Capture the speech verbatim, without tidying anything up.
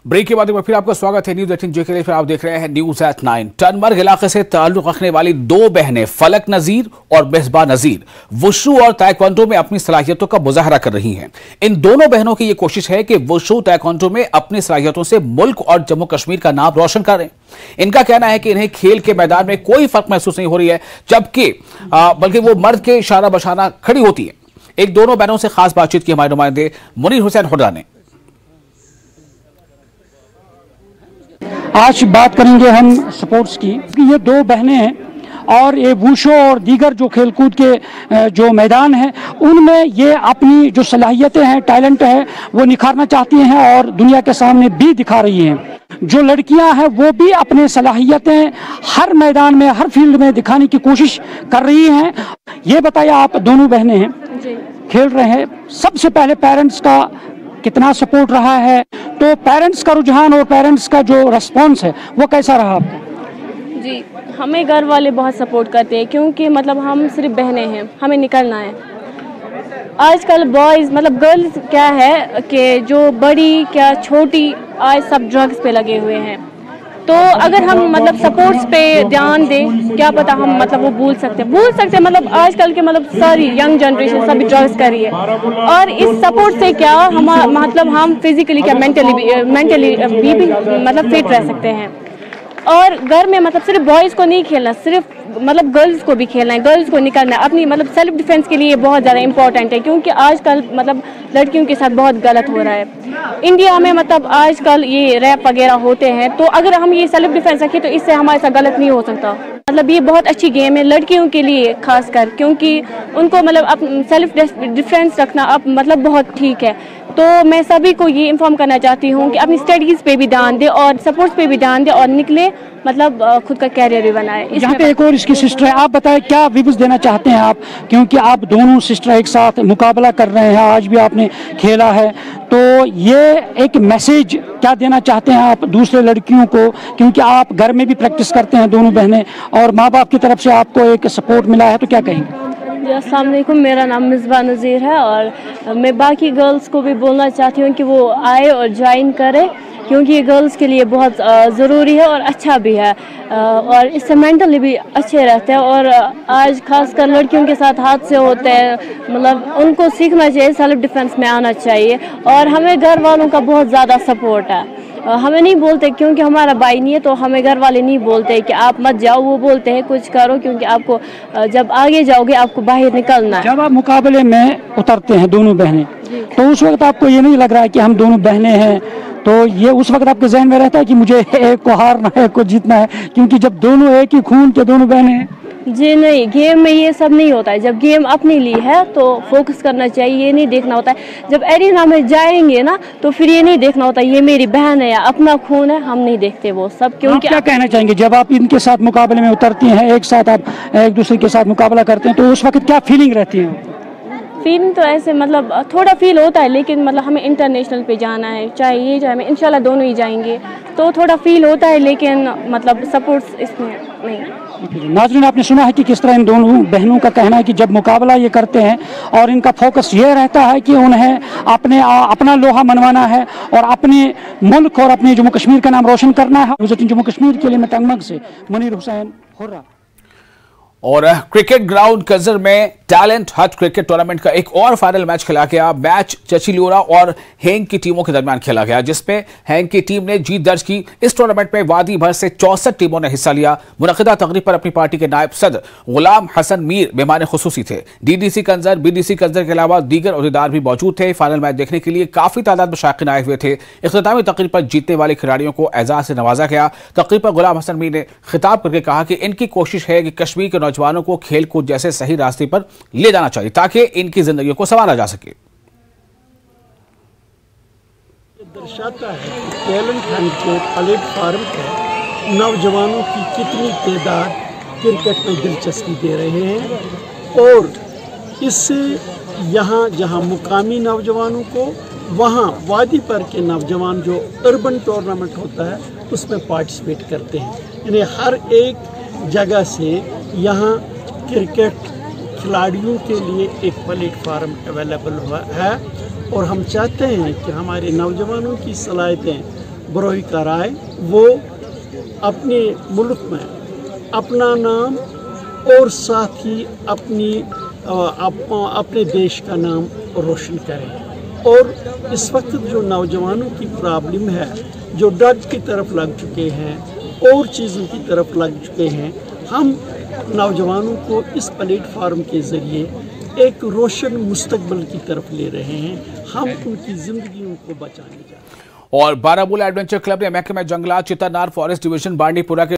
Break के बाद एक बार फिर आपका स्वागत है न्यूज एटीन जे के लिए। फिर आप देख रहे हैं न्यूज एट नाइन। टनमर्ग इलाके से ताल्लुक रखने वाली दो बहनें फलक नजीर और मिसबा नजीर वुशु और ताइक्वांडो में अपनी सलाहियतों का मुजाहरा कर रही हैं। इन दोनों बहनों की यह कोशिश है कि वुशु ताइक्वांडो में अपनी सलाहियतों से मुल्क और जम्मू कश्मीर का नाम रोशन करें। इनका कहना है कि इन्हें खेल के मैदान में कोई फर्क महसूस नहीं हो रही है, जबकि बल्कि वो मर्द के इशारा बशाना खड़ी होती है। एक दोनों बहनों से खास बातचीत की हमारे नुमाइंदे मुनीर हुसैन हुर्रा ने। आज बात करेंगे हम स्पोर्ट्स की कि ये दो बहनें हैं और ये वुशु और दीगर जो खेलकूद के जो मैदान हैं उनमें ये अपनी जो सलाहियतें हैं, टैलेंट है, वो निखारना चाहती हैं और दुनिया के सामने भी दिखा रही हैं। जो लड़कियां हैं वो भी अपने सलाहियतें हर मैदान में, हर फील्ड में दिखाने की कोशिश कर रही हैं। ये बताइए, आप दोनों बहनें हैं, खेल रहे हैं, सबसे पहले पेरेंट्स का कितना सपोर्ट रहा है, तो पेरेंट्स का रुझान और पेरेंट्स का जो रिस्पॉन्स है वो कैसा रहा आपका? जी, हमें घर वाले बहुत सपोर्ट करते हैं क्योंकि मतलब हम सिर्फ बहनें हैं, हमें निकलना है। आजकल बॉयज़ मतलब गर्ल्स क्या है कि जो बड़ी क्या छोटी आज सब ड्रग्स पे लगे हुए हैं, तो अगर हम मतलब सपोर्ट्स पे ध्यान दें, क्या पता हम मतलब वो भूल सकते हैं भूल सकते हैं मतलब आजकल के मतलब सारी यंग जनरेशन सभी ड्रग्स कर रही है। और इस सपोर्ट से क्या हम मतलब हम फिजिकली क्या मेंटली मेंटली भी, भी मतलब फिट रह सकते हैं। और घर में मतलब सिर्फ बॉयज़ को नहीं खेलना, सिर्फ मतलब गर्ल्स को भी खेलना है, गर्ल्स को निकलना है अपनी मतलब सेल्फ डिफेंस के लिए बहुत ज़्यादा इंपॉर्टेंट है, क्योंकि आजकल मतलब लड़कियों के साथ बहुत गलत हो रहा है इंडिया में। मतलब आजकल ये रैप वगैरह होते हैं, तो अगर हम ये सेल्फ डिफेंस रखें तो इससे हमारे साथ गलत नहीं हो सकता। मतलब ये बहुत अच्छी गेम है लड़कियों के लिए खासकर, क्योंकि उनको मतलब सेल्फ डिफेंस रखना अब मतलब बहुत ठीक है। तो मैं सभी को ये इन्फॉर्म करना चाहती हूँ कि अपनी स्टडीज़ पे भी ध्यान दे और सपोर्ट्स पे भी ध्यान दे और निकले, मतलब खुद का कैरियर भी बनाए। यहाँ पे एक और इसकी सिस्टर है, आप बताएं क्या व्यूज़ देना चाहते हैं आप, क्योंकि आप दोनों सिस्टर एक साथ मुकाबला कर रहे हैं, आज भी आपने खेला है, तो ये एक मैसेज क्या देना चाहते हैं आप दूसरे लड़कियों को, क्योंकि आप घर में भी प्रैक्टिस करते हैं दोनों बहनें और माँ बाप की तरफ से आपको एक सपोर्ट मिला है, तो क्या कहेंगे? अस्सलाम वालेकुम, मेरा नाम मिसबा नज़ीर है और मैं बाकी गर्ल्स को भी बोलना चाहती हूँ कि वो आए और ज्वाइन करें, क्योंकि ये गर्ल्स के लिए बहुत ज़रूरी है और अच्छा भी है और इससे मेंटली भी अच्छे रहते हैं। और आज खासकर लड़कियों के साथ हादसे होते हैं, मतलब उनको सीखना चाहिए, सेल्फ डिफेंस में आना चाहिए। और हमें घर वालों का बहुत ज़्यादा सपोर्ट है, हमें नहीं बोलते क्योंकि हमारा भाई नहीं है, तो हमें घर वाले नहीं बोलते कि आप मत जाओ, वो बोलते हैं कुछ करो, क्योंकि आपको जब आगे जाओगे आपको बाहर निकलना है। जब आप मुकाबले में उतरते हैं दोनों बहनें, तो उस वक्त आपको ये नहीं लग रहा है कि हम दोनों बहनें हैं, तो ये उस वक्त आपके जहन में रहता है कि मुझे एक को हारना है, एक को जीतना है, क्योंकि जब दोनों एक ही खून के दोनों बहनें हैं? जी नहीं, गेम में ये सब नहीं होता है। जब गेम अपने लिए है तो फोकस करना चाहिए, ये नहीं देखना होता है। जब एरिना में जाएंगे ना तो फिर ये नहीं देखना होता ये मेरी बहन है या अपना खून है, हम नहीं देखते वो सब। क्योंकि क्या कहना चाहेंगे जब आप इनके साथ मुकाबले में उतरती हैं, एक साथ आप एक दूसरे के साथ मुकाबला करते हैं, तो उस वक्त क्या फीलिंग रहती है? फीलिंग तो ऐसे मतलब थोड़ा फील होता है, लेकिन मतलब हमें इंटरनेशनल पे जाना है, चाहे ये चाहे मैं इंशाल्लाह दोनों ही जाएंगे, तो थोड़ा फील होता है, लेकिन मतलब सपोर्ट्स इसमें नहीं। नाज़रीन, आपने सुना है कि किस तरह इन दोनों बहनों का कहना है कि जब मुकाबला ये करते हैं और इनका फोकस ये रहता है कि उन्हें अपने अपना लोहा मनवाना है और अपने मुल्क और अपने जम्मू कश्मीर का नाम रोशन करना है। जम्मू कश्मीर के लिए मैं टंगमर्ग से मुनीर हुसैन हुर्रा। और क्रिकेट ग्राउंड कजर में टैलेंट हट क्रिकेट टूर्नामेंट का एक और फाइनल मैच खेला गया। मैच चचिलियोरा और हेंग की टीमों के दरमियान खेला गया, जिसमें हेंग की टीम ने जीत दर्ज की। इस टूर्नामेंट में वादी भर से चौसठ टीमों ने हिस्सा लिया। मुनक़िदा तकरीब पर अपनी पार्टी के नायब सदर गुलाम हसन मीर मेहमान खुसूसी थे। डीडीसी कंजर, बीडीसी कंजर के अलावा दीगर अहदेदार भी मौजूद थे। फाइनल मैच देखने के लिए काफी तादाद में शायकीन आए हुए थे। इख्तितामी तकरीब पर जीतने वाले खिलाड़ियों को एजाज से नवाजा गया। तकरीब पर गुलाम हसन मीर ने खिताब करके कहा कि इनकी कोशिश है कि कश्मीर के नौजवानों को खेल कूद जैसे सही रास्ते पर ले जाना चाहिए ताकि इनकी जिंदगी को संवारा जा सके। दर्शाता है कि टैलेंट हंट के प्लेटफार्म पर नौजवानों की कितनी तादाद क्रिकेट में दिलचस्पी दे रहे हैं और इससे यहाँ जहाँ मुकामी नौजवानों को वहाँ वादी पर के नौजवान जो अर्बन टूर्नामेंट होता है उसमें पार्टिसिपेट करते हैं। यानी हर एक जगह से यहाँ क्रिकेट खिलाड़ियों के लिए एक प्लेटफार्म अवेलेबल हुआ है और हम चाहते हैं कि हमारे नौजवानों की सलाहियतें बरोई कराए, वो अपने मुल्क में अपना नाम और साथ ही अपनी अप, अपने देश का नाम रोशन करें। और इस वक्त जो नौजवानों की प्रॉब्लम है, जो ड्रग्स की तरफ लग चुके हैं और चीज़ों की तरफ लग चुके हैं, हम नौजवानों को इस प्लेटफार्म के ज़रिए एक रोशन मुस्तकबिल की तरफ ले रहे हैं। हम उनकी ज़िंदगियों को बचाने जा रहे हैं। और बारामूला एडवेंचर क्लब ने महकमा जंगलात चितरनार फॉरेस्ट डिवीजन बांडीपुरा के